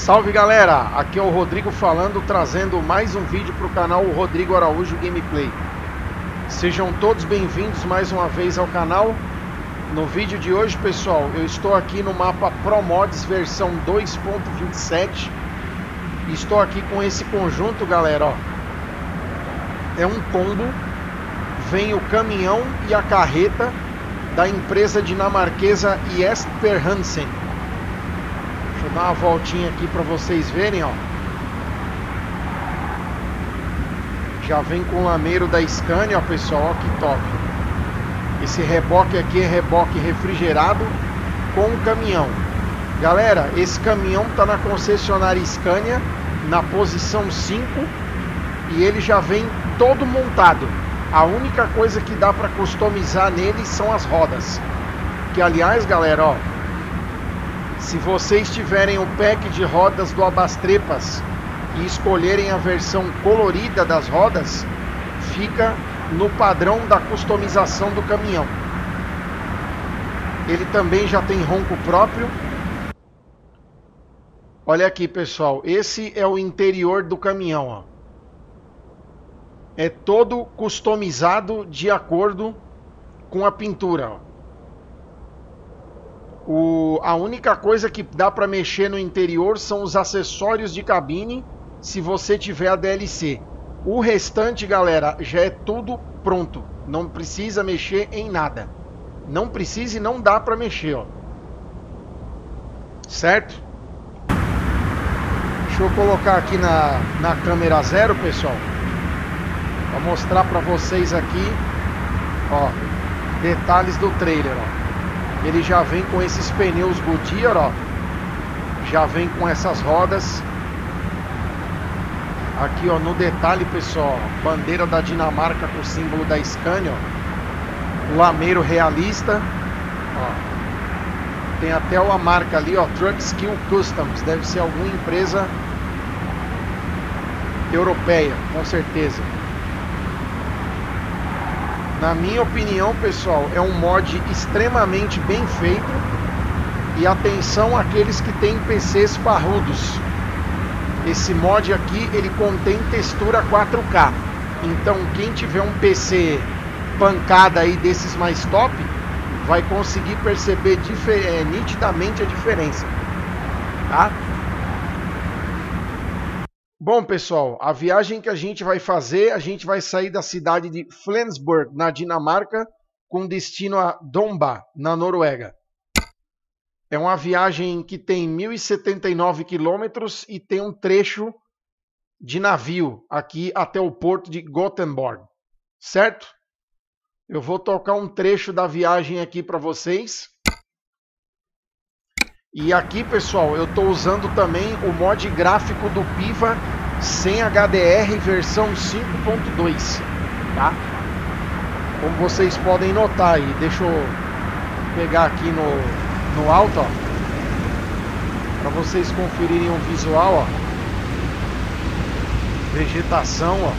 Salve galera, aqui é o Rodrigo falando, trazendo mais um vídeo para o canal Rodrigo Araújo Gameplay. Sejam todos bem-vindos mais uma vez ao canal. No vídeo de hoje, pessoal, eu estou aqui no mapa ProMods versão 2.27. Estou aqui com esse conjunto, galera, ó. É um combo, vem o caminhão e a carreta da empresa dinamarquesa Jesper Hansen. Deixa eu dar uma voltinha aqui para vocês verem, ó. Já vem com o lameiro da Scania, ó, pessoal, ó, que top. Esse reboque aqui é reboque refrigerado com o caminhão. Galera, esse caminhão tá na concessionária Scania, na posição 5, e ele já vem todo montado. A única coisa que dá para customizar nele são as rodas. Que aliás, galera, ó, se vocês tiverem o pack de rodas do Abastrepas e escolherem a versão colorida das rodas, fica no padrão da customização do caminhão. Ele também já tem ronco próprio. Olha aqui, pessoal, esse é o interior do caminhão, ó. É todo customizado de acordo com a pintura, ó. A única coisa que dá para mexer no interior são os acessórios de cabine, se você tiver a DLC. O restante, galera, já é tudo pronto. Não precisa mexer em nada. Não precisa e não dá para mexer, ó. Certo? Deixa eu colocar aqui na câmera 0, pessoal, para mostrar para vocês aqui, ó, detalhes do trailer, ó. Ele já vem com esses pneus Goodyear, ó. Já vem com essas rodas. Aqui, ó, no detalhe, pessoal, bandeira da Dinamarca com o símbolo da Scania, ó. Lameiro realista, ó. Tem até uma marca ali, ó, Truck Skill Customs. Deve ser alguma empresa europeia, com certeza. Na minha opinião, pessoal, é um mod extremamente bem feito. E atenção àqueles que têm PCs parrudos. Esse mod aqui, ele contém textura 4K. Então, quem tiver um PC pancada aí desses mais top, vai conseguir perceber nitidamente a diferença, tá? Bom, pessoal, a viagem que a gente vai fazer, a gente vai sair da cidade de Flensburg, na Dinamarca, com destino a Domba, na Noruega. É uma viagem que tem 1.079 quilômetros e tem um trecho de navio aqui até o porto de Gothenburg, certo? Eu vou tocar um trecho da viagem aqui para vocês. E aqui, pessoal, eu estou usando também o mod gráfico do Piva sem HDR versão 5.2, tá? Como vocês podem notar aí, deixa eu pegar aqui no alto, ó, para vocês conferirem o visual, ó. Vegetação, ó.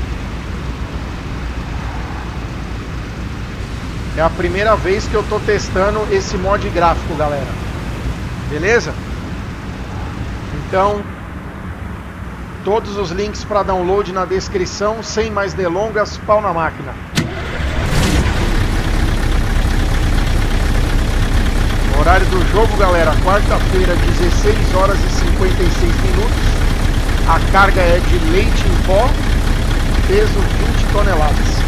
É a primeira vez que eu estou testando esse mod gráfico, galera. Beleza? Então, todos os links para download na descrição. Sem mais delongas, pau na máquina. Horário do jogo, galera, quarta-feira, 16 horas e 56 minutos. A carga é de leite em pó, peso 20 toneladas.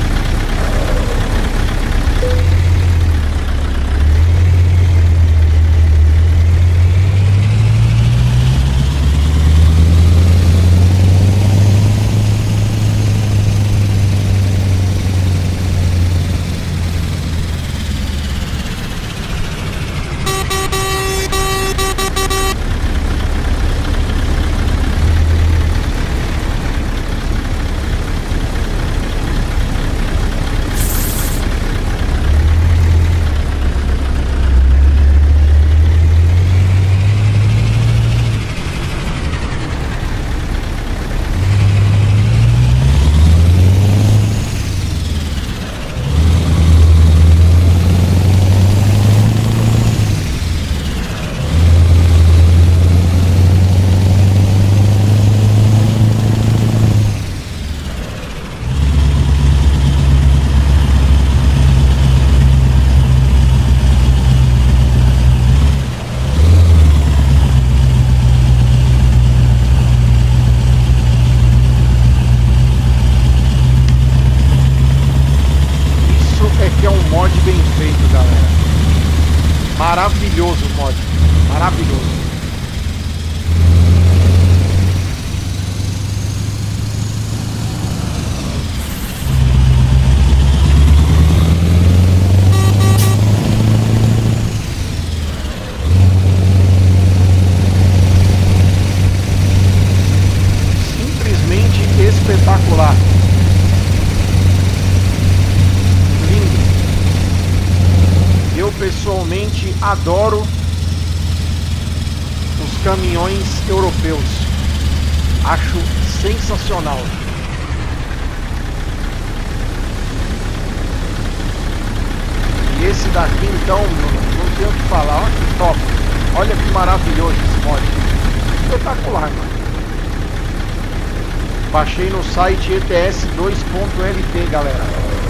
Perfeito, galera. Maravilhoso o mod. Maravilhoso. Simplesmente espetacular. Lindo. Eu pessoalmente adoro os caminhões europeus. Acho sensacional. E esse daqui então, não tenho o que falar. Olha que top. Olha que maravilhoso esse mod. Espetacular, mano. Baixei no site ETS2.lt, galera.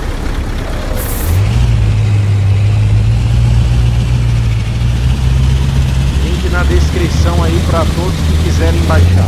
Link na descrição aí para todos que quiserem baixar.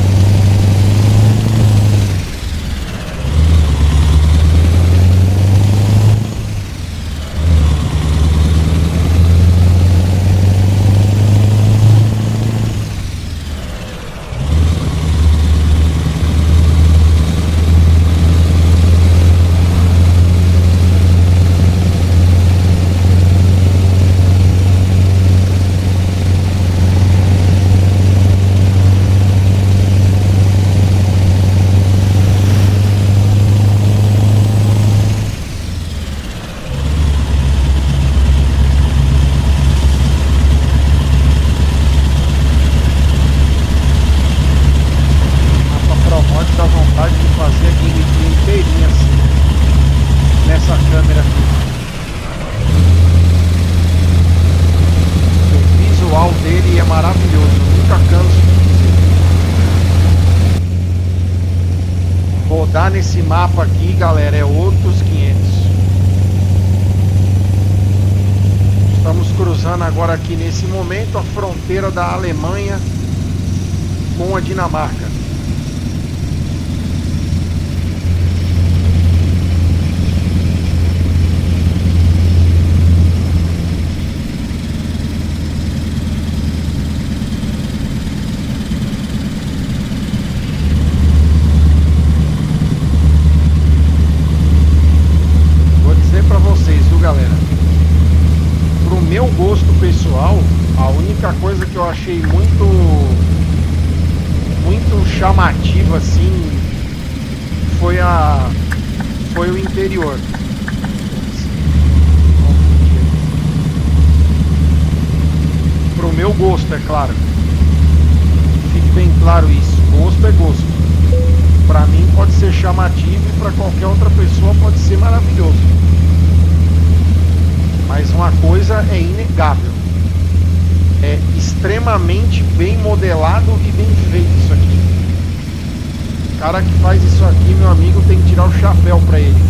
Nesse mapa aqui, galera, é outros 500. Estamos cruzando agora aqui nesse momento a fronteira da Alemanha com a Dinamarca. Galera, pro meu gosto pessoal, a única coisa que eu achei muito chamativa assim foi o interior. Pro meu gosto, é claro. Fique bem claro isso. Gosto é gosto. Pra mim pode ser chamativo e pra qualquer outra pessoa pode ser maravilhoso. Mas uma coisa é inegável. É extremamente bem modelado e bem feito isso aqui. O cara que faz isso aqui, meu amigo, tem que tirar o chapéu pra ele.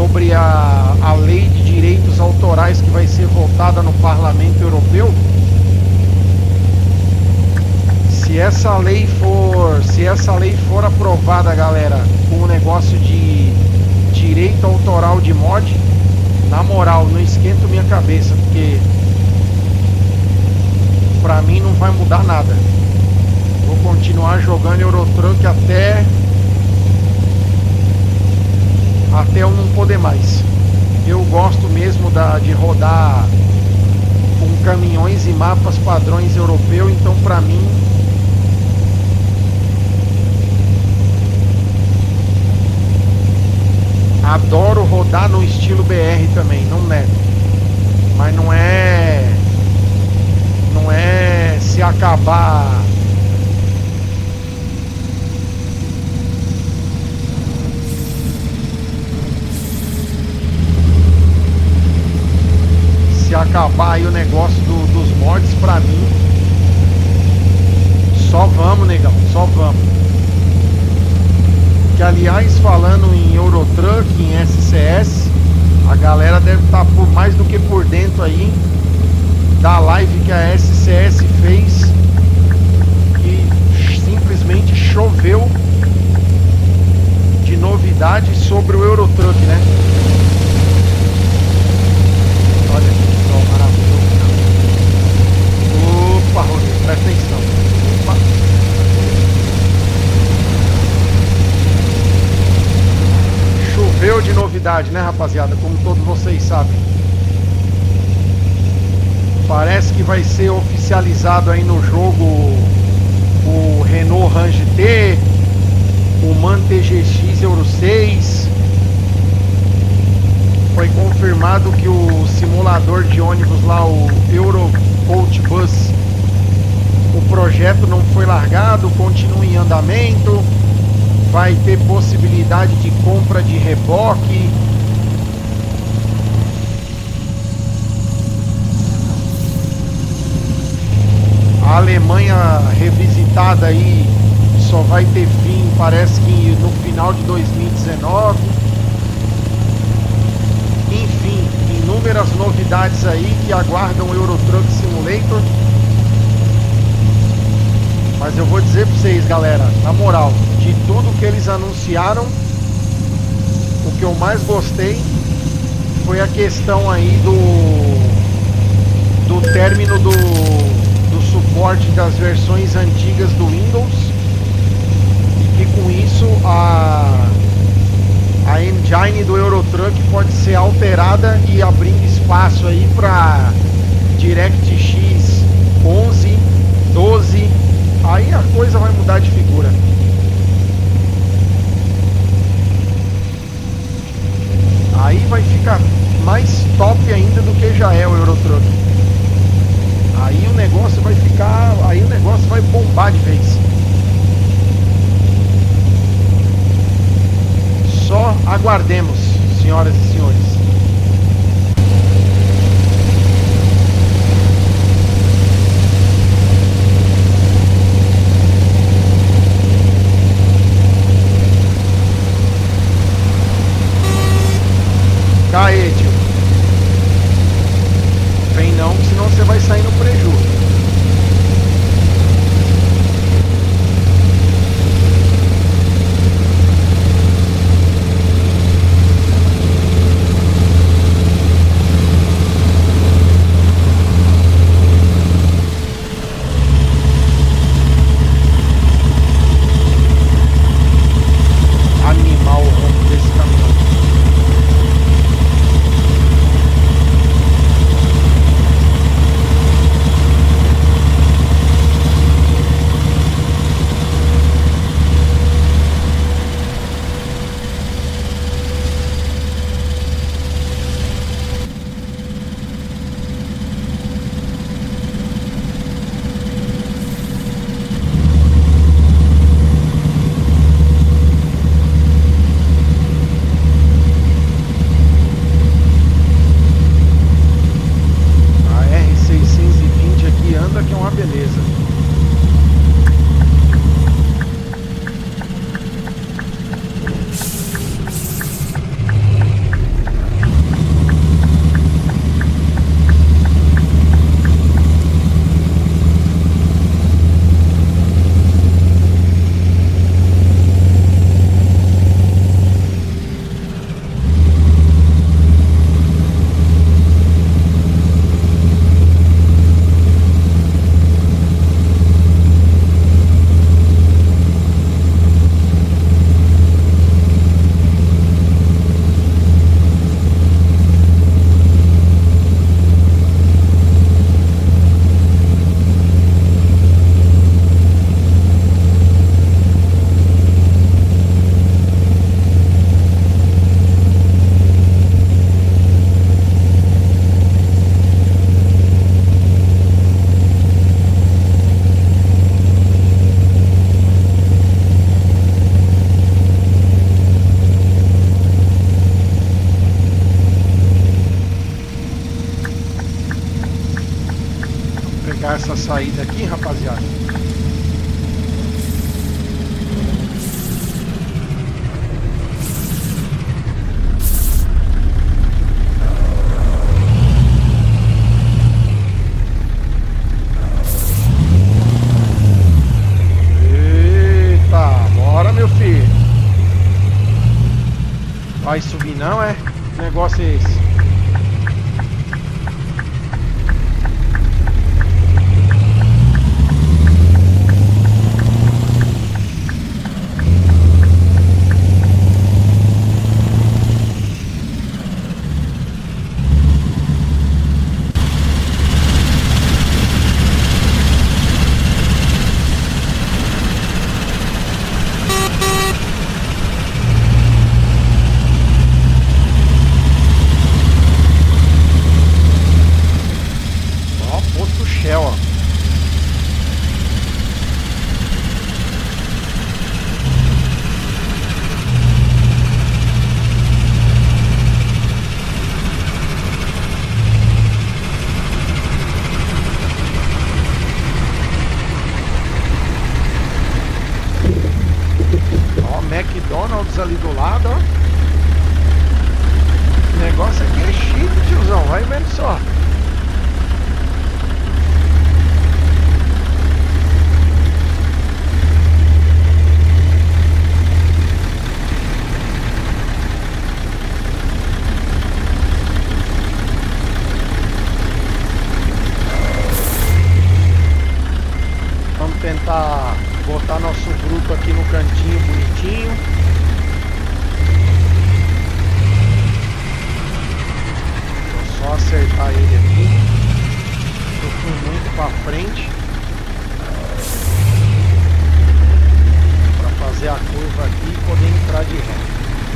sobre a lei de direitos autorais que vai ser votada no Parlamento Europeu. Se essa lei for aprovada, galera, com o negócio de direito autoral de mod, na moral, não esquento minha cabeça, porque pra mim não vai mudar nada. Vou continuar jogando Euro Truck até eu não poder mais. Eu gosto mesmo de rodar com caminhões e mapas padrões europeu, então pra mim adoro rodar no estilo BR também, não nego. Mas não é se acabar aí o negócio dos mods, pra mim só vamos, negão, só vamos. Que aliás, falando em Euro Truck, em SCS, a galera deve estar mais do que por dentro aí da live que a SCS fez, que simplesmente choveu de novidades sobre o Euro Truck, né? Olha que sol maravilhoso. Opa, Rodrigo, presta atenção. Opa. Choveu de novidade, né, rapaziada? Como todos vocês sabem. Parece que vai ser oficializado aí no jogo o Renault Range T, o MAN TGX Euro 6. Foi confirmado que o simulador de ônibus lá, o Euro Coach Bus, o projeto não foi largado, continua em andamento. Vai ter possibilidade de compra de reboque. A Alemanha revisitada aí só vai ter fim, parece que no final de 2019. Enfim, inúmeras novidades aí que aguardam o Euro Truck Simulator. Mas eu vou dizer pra vocês, galera, na moral, de tudo que eles anunciaram, o que eu mais gostei foi a questão aí do término do suporte das versões antigas do Windows, e que com isso a engine do Euro Truck pode ser alterada e abrindo espaço aí para DirectX 11, 12, aí a coisa vai mudar de figura. Aí vai ficar mais top ainda do que já é o Euro Truck. Aí o negócio vai ficar, aí o negócio vai bombar de vez. Só aguardemos, senhoras e senhores. Caê, tio. Vem não, senão você vai sair no prejuízo. Animal o ronco desse caminhão. essa saída aqui, rapaziada. Vai subir não, é? Que negócio é esse? McDonald's ali do lado, ó. O negócio aqui é chique, tiozão. Vai vendo só. Vamos tentar botar nosso grupo aqui no cantinho bonitinho. Vou só acertar ele aqui. Eu fui muito para frente para fazer a curva aqui e poder entrar de ré.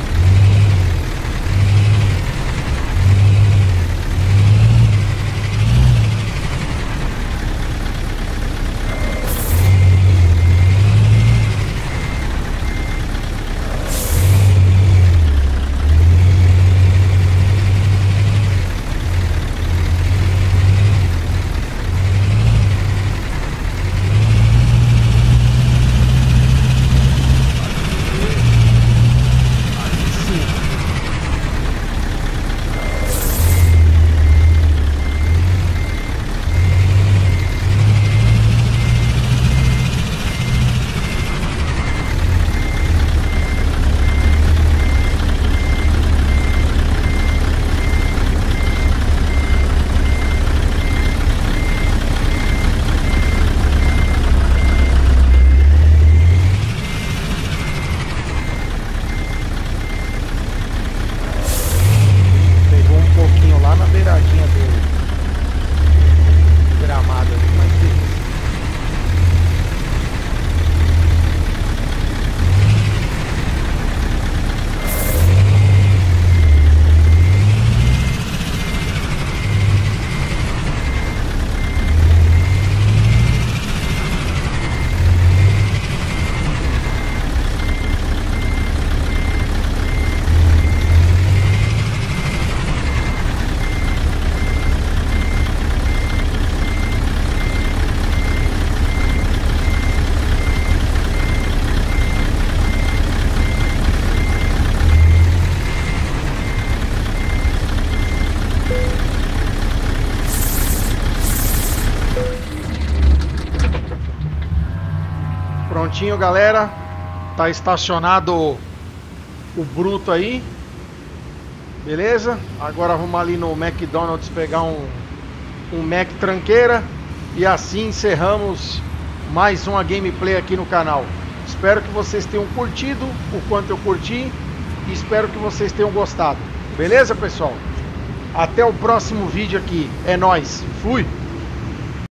Prontinho, galera. Tá estacionado o bruto aí. Beleza? Agora vamos ali no McDonald's pegar um Mac tranqueira. E assim encerramos mais uma gameplay aqui no canal. Espero que vocês tenham curtido o quanto eu curti. E espero que vocês tenham gostado. Beleza, pessoal? Até o próximo vídeo aqui. É nóis. Fui!